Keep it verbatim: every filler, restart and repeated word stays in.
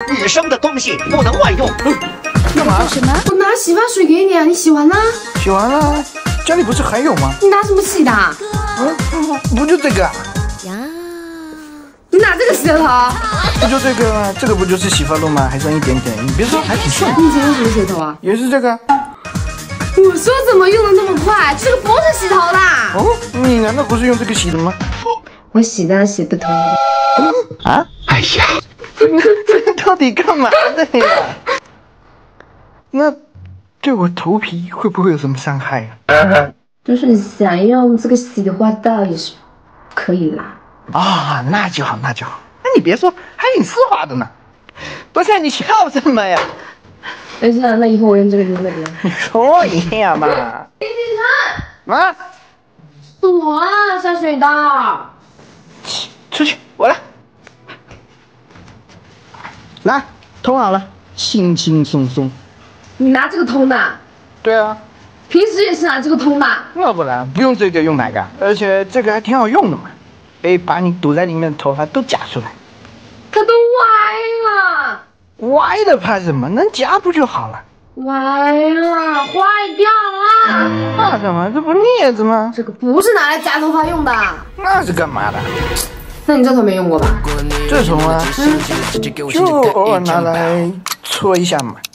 女生的东西不能外用。 干嘛？ 什么？ 我拿洗发水给你啊，你洗完了？ 洗完了，家里不是还有吗？ 你拿什么洗的？ 嗯，不不就这个啊？ 呀， 你拿这个洗的头？ 不就这个吗？这个不就是洗发露吗？还剩一点点，你别说，还挺顺。 你以前用什么洗头啊？ 也是这个。 我说怎么用的那么快？这个不是洗头的。 哦，你难道不是用这个洗的吗？ 我洗的洗的头。 啊？哎呀，这到底干嘛的呀？那对我头皮会不会有什么伤害啊？ 就是想用这个洗的话，倒也是可以啦。 啊、哦，那就好，那就好。那你别说，还挺丝滑的呢。不是，你笑什么呀？ 没事，那以后我用这个，你用那个。 你说一下嘛。 林景啊？ 我啊，下水道。 出去，我来。来，通好了，轻轻松松。 你拿这个通的？ 对啊。 平时也是拿这个通的？ 要不然不用这个用哪个？而且这个还挺好用的嘛，可以把你堵在里面的头发都夹出来。 它都歪了。 歪的怕什么？能夹不就好了？ 歪了，坏掉了。 那干嘛？这不镊子吗？ 这个不是拿来夹头发用的。 那是干嘛的？ 那你这头没用过吧？ 这头啊，嗯，就偶尔拿来搓一下嘛。